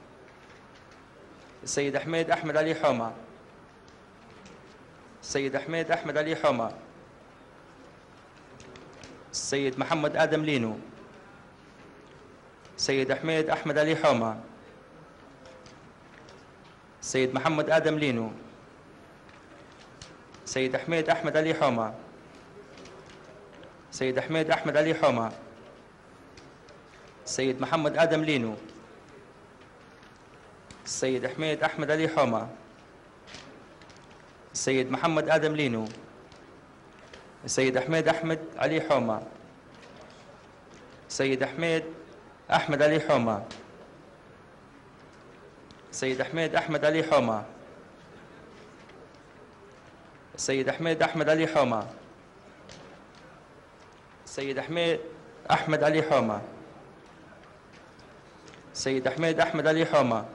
السيد حميد أحمد علي حومة. السيد حميد أحمد علي حومة. السيد محمد آدم لينو. السيد حميد أحمد علي حومة. السيد محمد آدم لينو. السيد حميد أحمد علي حومة. السيد حميد أحمد علي حومة. السيد محمد آدم لينو. السيد حميد أحمد علي حومة. السيد محمد آدم لينو. السيد حميد أحمد علي حومة. السيد حميد أحمد علي حومة. السيد حميد أحمد علي حومة. السيد حميد أحمد علي حومة. السيد حميد أحمد علي حومة. السيد حميد أحمد علي حومة.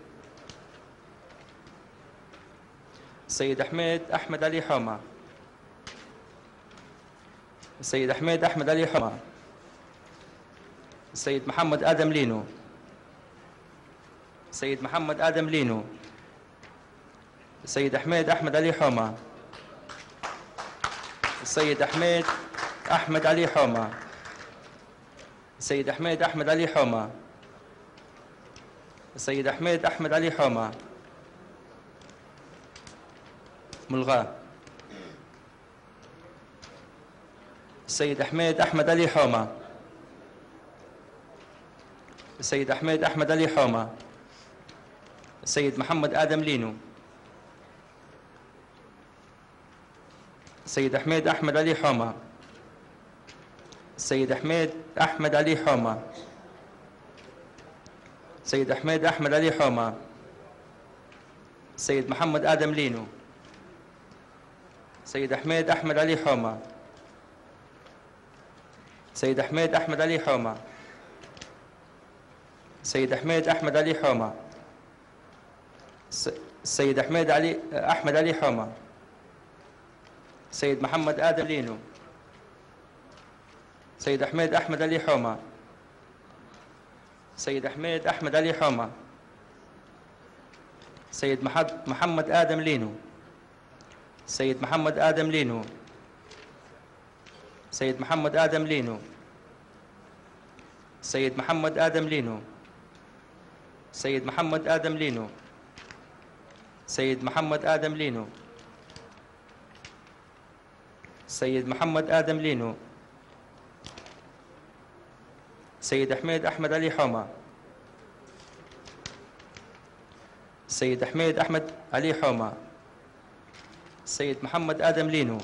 السيد حميد أحمد علي حومة. السيد حميد أحمد علي حومة. السيد محمد آدم لينو. السيد محمد آدم لينو. السيد حميد أحمد علي حومة. السيد حميد أحمد علي حومة. السيد حميد أحمد علي حومة. السيد حميد أحمد علي حومة. ملغاة. السيد حميد أحمد علي حومة. السيد حميد أحمد علي حومة. السيد محمد آدم لينو. السيد حميد أحمد علي حومة. السيد حميد أحمد علي حومة. السيد حميد أحمد علي حومة. السيد محمد آدم لينو. سيد حميد أحمد علي حومة. سيد حميد أحمد علي حومة. سيد حميد أحمد علي حومة. السيد حميد أحمد علي حومة. سيد محمد آدم لينو. سيد حميد أحمد علي حومة. سيد حميد أحمد علي حومة. سيد محمد آدم لينو. سيد محمد آدم لينو. سيد محمد آدم لينو. سيد محمد آدم لينو. سيد محمد آدم لينو. سيد محمد آدم لينو. سيد محمد آدم لينو. سيد حميد أحمد علي حومة. سيد حميد أحمد علي حومة. سيد محمد آدم لينو.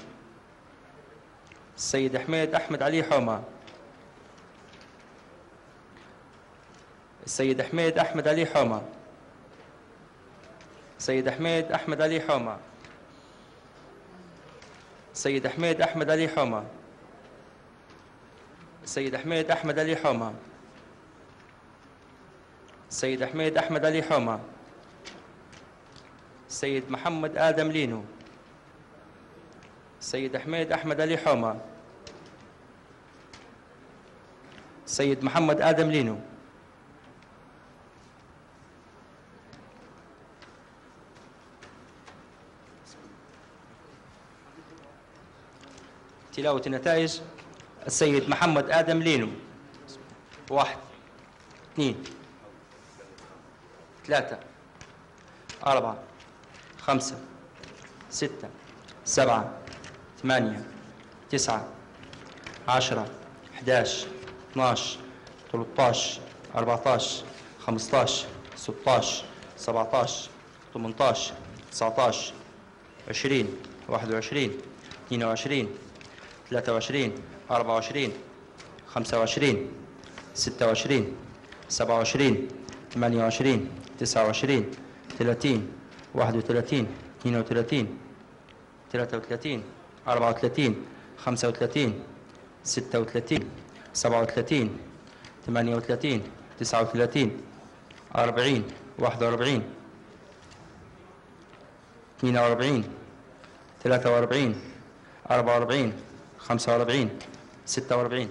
سيد حميد أحمد علي حومة. السيد حميد أحمد علي حومة. سيد حميد أحمد علي حومة. سيد حميد أحمد علي حومة. سيد حميد أحمد علي حومة. سيد حميد أحمد علي حومة. سيد محمد آدم لينو. سيد حميد أحمد علي حومة. سيد محمد آدم لينو. تلاوة النتائج. السيد محمد آدم لينو 1 2 3 4 5 6 7 8 9 10 11 12 13 14 15 16 17 18 19 20 21 22 23 24 25 26 27 28 29 30 31 32 33 34 35 36 37 38 39 40 41 42 43 44 45 46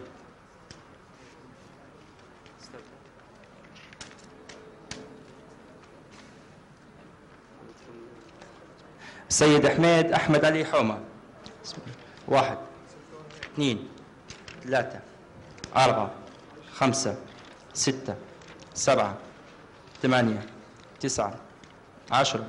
السيد حميد أحمد علي حومة 1 2 3 4 5 6 7 8 9 10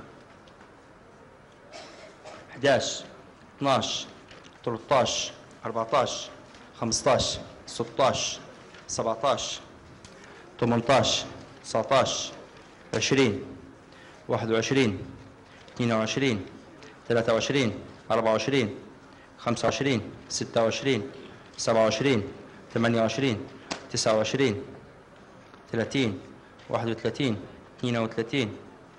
11 12 13 14 15 16 17 18 19 20 21 22 23 24 25 26 27 28 29 30 31 32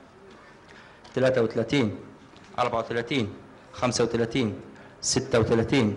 33 34 35 36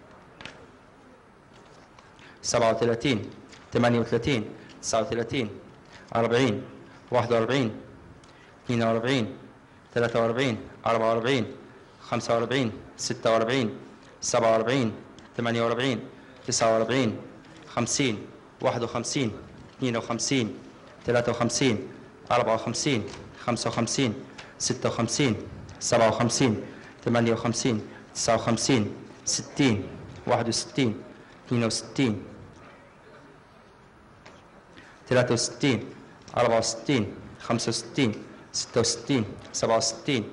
37 38 39 40 41 42 43 44 45 46 47 48 49 50 51 52 53 54 55 56 57 58 59 60 61 62 63 64 65 66 67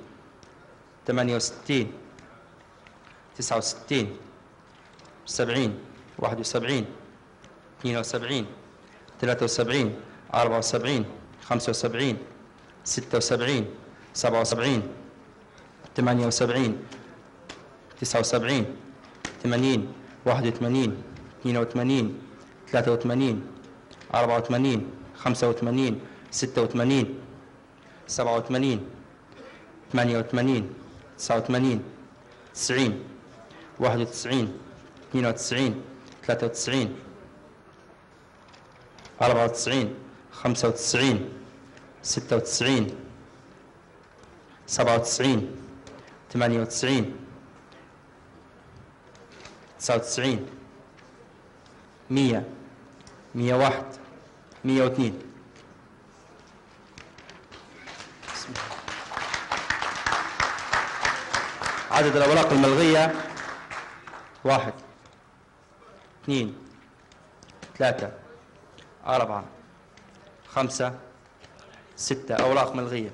68 69 70 71 72 73 74 75 76 77 78 79 80 81 82 83 84 85 86 87 88 89 90 91 92 93 94 95 96 97 98 99 100 101 102. عدد الأوراق الملغية 1 2 3 4 5 6 أوراق ملغية.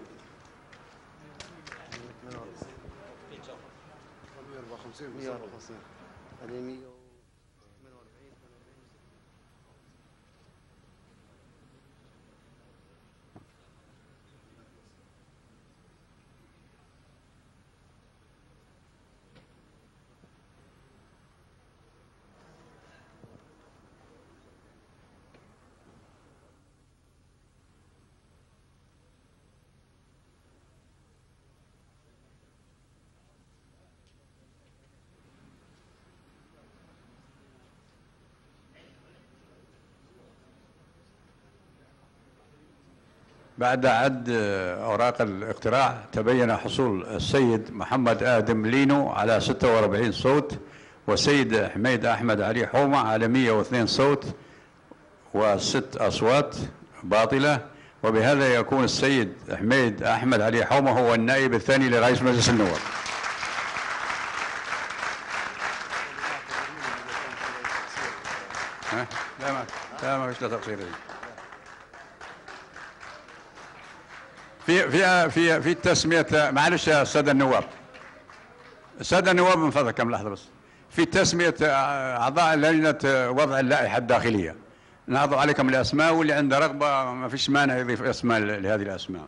بعد عد أوراق الاقتراع تبين حصول السيد محمد آدم لينو على 46 صوت، والسيد حميد أحمد علي حومة على 102 صوت و6 أصوات باطلة، وبهذا يكون السيد حميد أحمد علي حومة هو النائب الثاني لرئيس مجلس النواب. لا فيش تقصير. في التسمية، معلش يا السادة النواب، السادة النواب من فضلك كم لحظة بس، في تسمية أعضاء لجنة وضع اللائحة الداخلية نعرض عليكم الأسماء، واللي عنده رغبة ما فيش مانع يضيف أسماء لهذه الأسماء.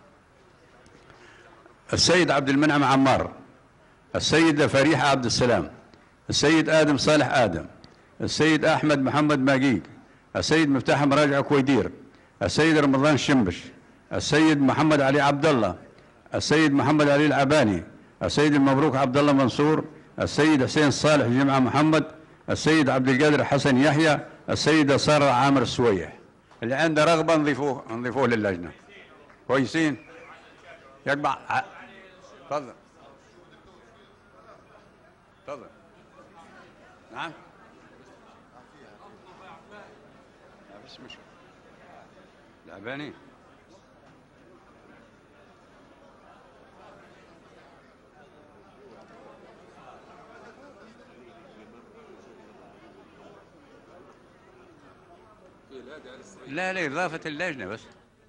السيد عبد المنعم عمار، السيدة فريحة عبد السلام، السيد آدم صالح آدم، السيد أحمد محمد ماجيق، السيد مفتاح مراجع كويدير، السيد رمضان شمبش، السيد محمد علي عبد الله، السيد محمد علي العباني، السيد المبروك عبد الله منصور، السيد حسين صالح جمعة محمد، السيد عبد القادر حسن يحيى، السيدة سارة عامر السويح. اللي عنده رغبة نضيفوه للجنة. كويسين؟ يقبع. تفضل. تفضل. نعم. ما فيش مشكلة. العباني. لا لإضافة اللجنة بس.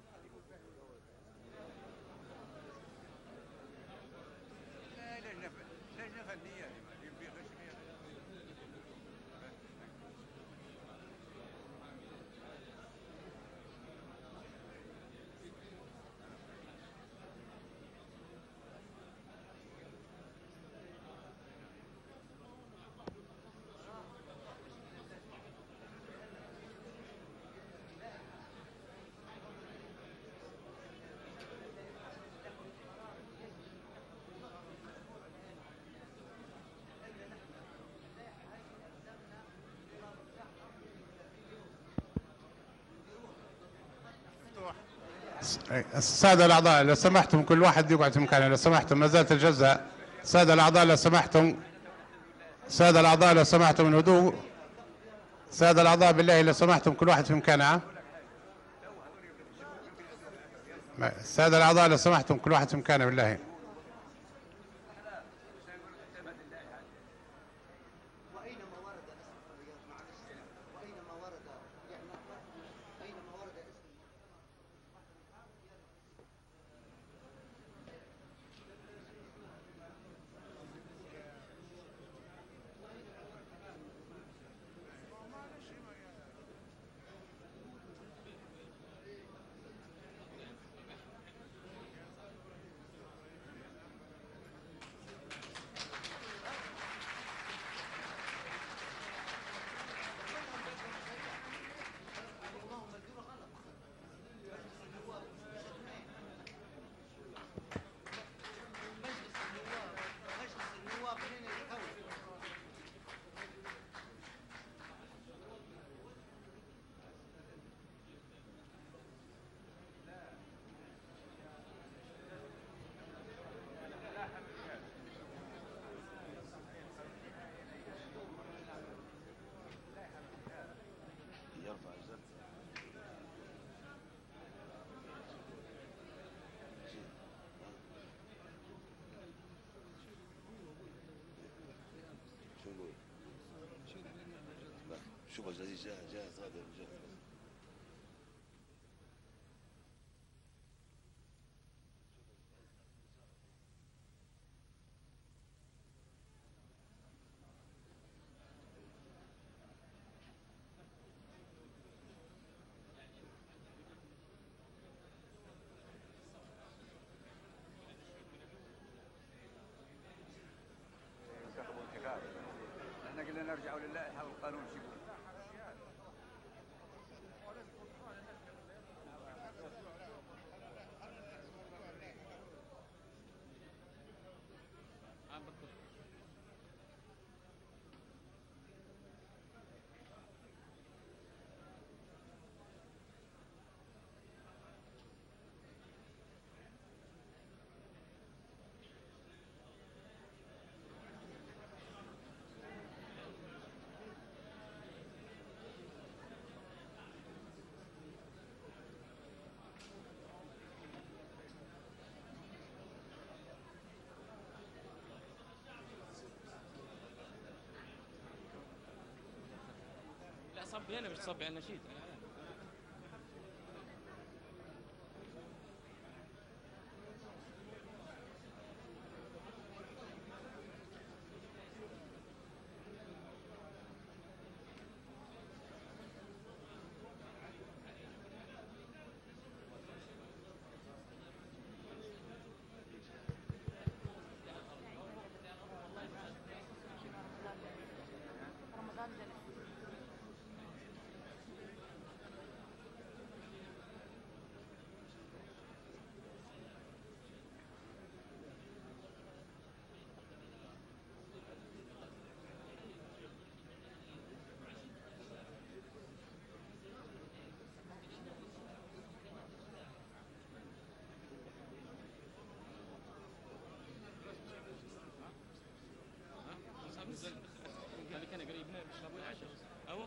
السادة الأعضاء لو سمحتم كل واحد يقعد في مكانه، لو سمحتم ما زالت الجلسة. السادة الأعضاء لو سمحتم، السادة الأعضاء لو سمحتم الهدوء. السادة الأعضاء بالله لو سمحتم كل واحد في مكانه. السادة الأعضاء لو سمحتم كل واحد في مكانه بالله. احنا قلنا نرجعوا للائحه والقانون شو يقول. صبي انا مش صبي انا نشيد. اللي كان قريب هنا بيشربوا العشاء. اهو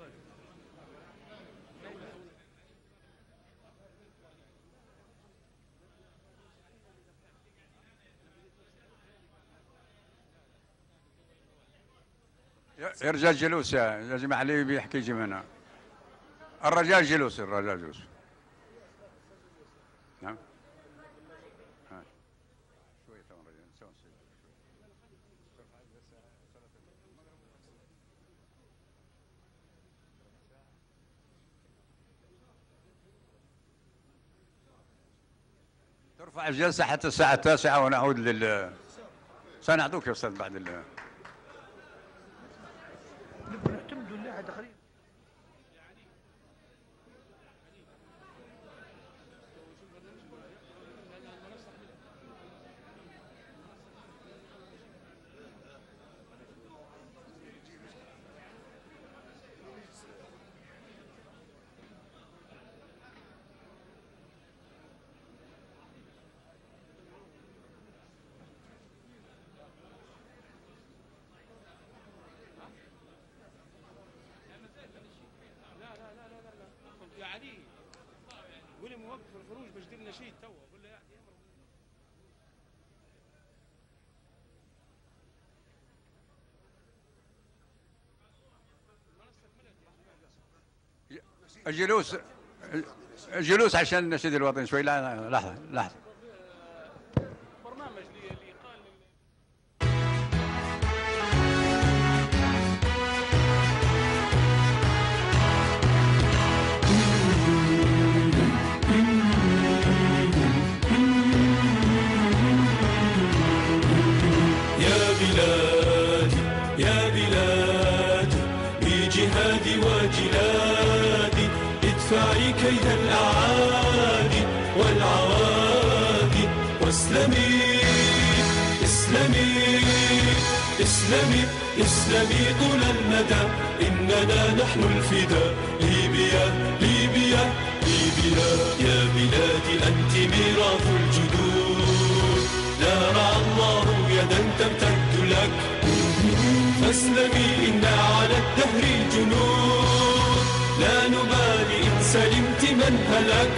يا رجال جلوس يا جماعه اللي بيحكي يجي من هنا. الرجال جلوس الرجال جلوس. نعم. شويه ثواني رجال نسوي ترفع الجلسه حتى الساعه 9 ونعود لل سنعطوك يا استاذ بعد ال نعتمدوا اللائحه داخلين. يا علي قولي موقف الخروج باش دير نشيد توا ولا الجلوس الجلوس عشان النشيد الوطني شوي. لا لحظه لحظه. برنامج اللي قال يا بلادي يا بلادي بجهادي وجلادي ادفعي كيد الأعادي والعوادي واسلمي اسلمي اسلمي اسلمي طول المدى إننا نحن الفداء. ليبيا ليبيا ليبيا يا بلادي أنت ميراث الجدود لا رعى الله يدا تمتد لك فاسلمي إنا على الدهر جنود لا نبالي إن سلمت من هلك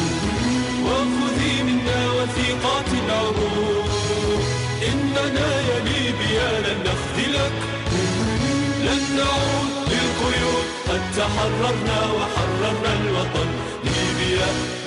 وخذي منا وثيقات العهود إننا يا ليبيا لن نخذلك لن نعود للقيود حتى تحررنا وحررنا الوطن. ليبيا